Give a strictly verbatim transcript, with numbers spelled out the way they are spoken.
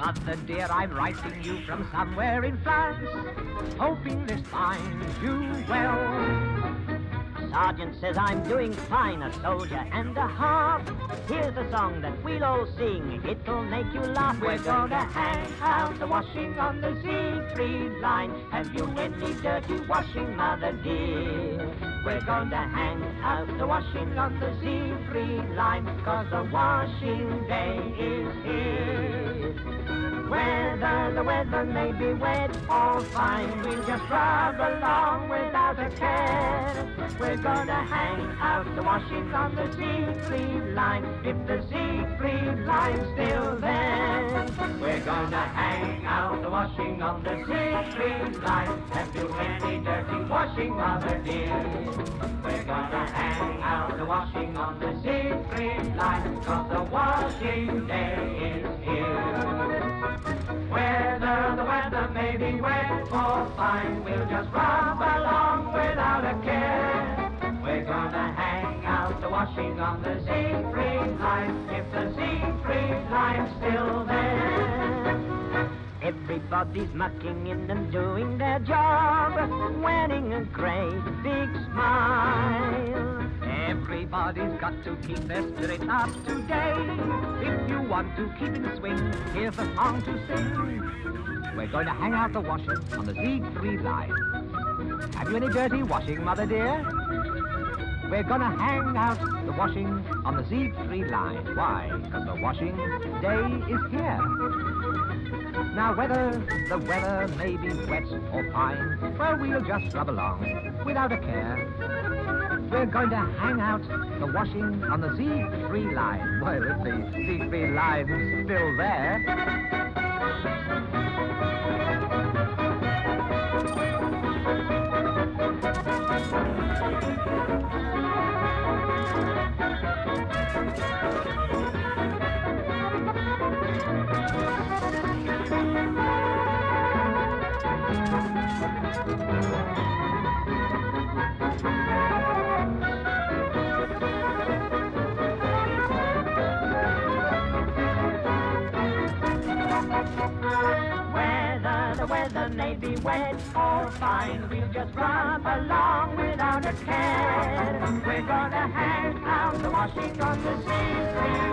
Mother dear, I'm writing you from somewhere in France, hoping this finds you well. Sergeant says I'm doing fine, a soldier and a half. Here's a song that we'll all sing, it'll make you laugh. We're gonna hang out the washing on the Siegfried line. Have you any dirty washing, Mother dear? We're gonna hang out the washing on the Siegfried line, 'cause the washing day is here. Whether the weather may be wet or fine, we'll just rub along without a care. We're gonna hang out the washing on the Siegfried line, if the Siegfried line's still there. We're gonna hang out the washing on the Siegfried line. Have you any dirty washing, Mother dear? We're gonna hang out the washing on the Siegfried line, 'cause the washing day is here. Whether the weather may be wet or fine, we'll just rub along without a care. We're gonna hang out the washing on the Siegfried line, if the Siegfried line's still there. Everybody's mucking in and doing their job, wearing a great big smile. Everybody's got to keep their spirits up today. If you want to keep in the swing, here's a song to sing. We're going to hang out the washing on the Siegfried line. Have you any dirty washing, Mother dear? We're gonna hang out the washing on the Siegfried line. Why? Because the washing day is here. Now whether the weather may be wet or fine, well, we'll just rub along without a care. We're going to hang out the washing on the Siegfried line. Well, if the Siegfried line's still there. Weather may be wet or fine, we'll just rub along without a care. We're gonna hang out the washing on the Siegfried